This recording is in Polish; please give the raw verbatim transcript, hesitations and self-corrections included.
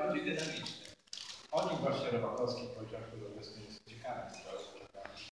bardziej dynamiczny. O nim właśnie Rybakowski powiedział, że obecnie jest